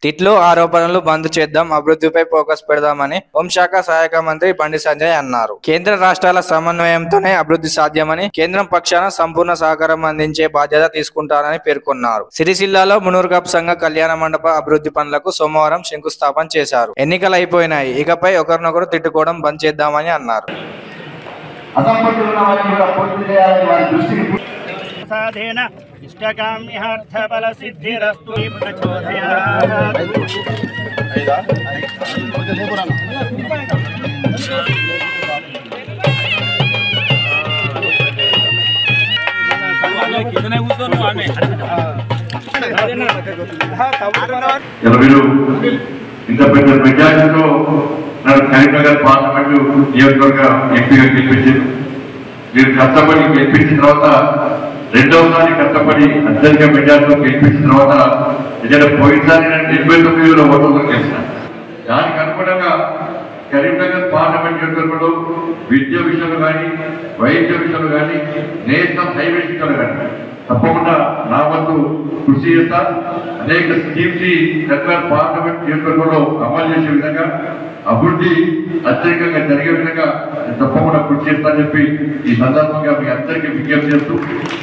తిట్లు ఆరోపణలు బంద్ చేద్దాం, అభివృద్ధిపై ఫోకస్ పెడదామని హోంశాఖ సహాయక మంత్రి బండి సంజయ్ అన్నారు. కేంద్ర రాష్ట్రాల సమన్వయంతోనే అభివృద్ధి సాధ్యమని, కేంద్రం పక్షాన సంపూర్ణ సహకారం అందించే బాధ్యత తీసుకుంటారని పేర్కొన్నారు. సిరిసిల్లాలో మునూర్కాప్ సంఘ కళ్యాణ మండప అభివృద్ధి పనులకు సోమవారం శంకుస్థాపన చేశారు. ఎన్నికలు అయిపోయినాయి, ఇకపై ఒకరినొకరు తిట్టుకోవడం బంద్ చేద్దామని అన్నారు. ఇష్టకామ్యార్థఫలసిద్ధిరస్తు ఇంత పెద్ద మెజారిటీతో నన్ను కరీంనగర్ పార్లమెంటు నియోజకవర్గ ఎంపీగా గెలిపించారు. మీరు కష్టపడి గెలిపించిన తర్వాత రెండవసారి కష్టపడి అత్యధిక మెజార్టీతో గెలిపించిన తర్వాత నిజంగా పోయినసారి నేను 79,000 ఓట్లతో గెలిచిన. దానికి అనుగుణంగా కరీంనగర్ పార్లమెంట్ నియోజకవర్గంలో విద్య విషయంలో కానీ, వైద్య విషయంలో కానీ, నేషనల్ హైవే విషయంలో కానీ తప్పకుండా నా వంతు కృషి చేస్తా. అనేక స్కీమ్స్ కరీంనగర్ పార్లమెంట్ నియోజకవర్గంలో అమలు చేసే విధంగా, అభివృద్ధి అత్యధికంగా జరిగే విధంగా తప్పకుండా కృషి చేస్తా అని చెప్పి ఈ సందర్భంగా మీ అందరికీ విజ్ఞప్తి చేస్తూ